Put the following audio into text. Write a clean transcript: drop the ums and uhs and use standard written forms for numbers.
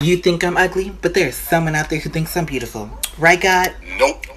You think I'm ugly, but there's someone out there who thinks I'm beautiful. Right, God? Nope.